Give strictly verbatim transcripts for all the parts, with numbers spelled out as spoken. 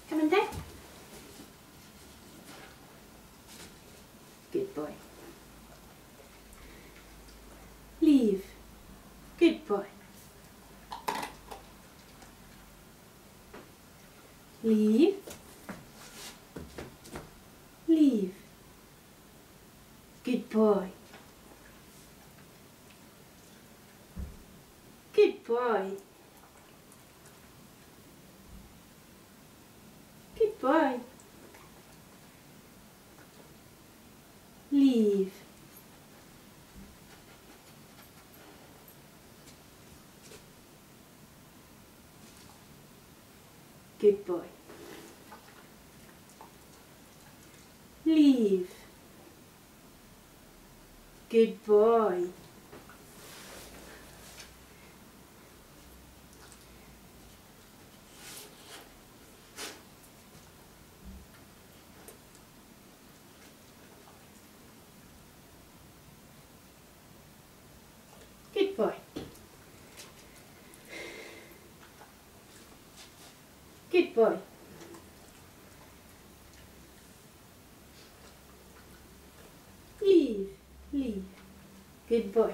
Come on down. Good boy. Leave. Good boy. Leave. Leave. Good boy. Good boy. Good boy. Leave. Good boy. Leave. Good boy. Good boy. Good boy. Leave. Leave. Good boy.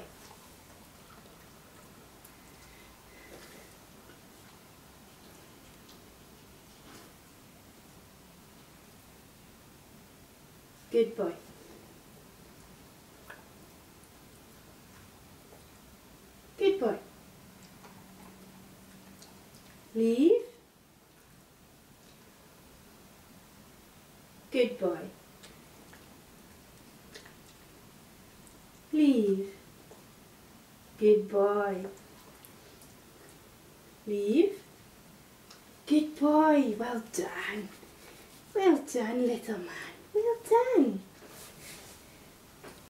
Good boy. Good boy. Leave. Good boy. Leave. Good boy. Leave. Good boy. Well done. Well done, little man. Well done.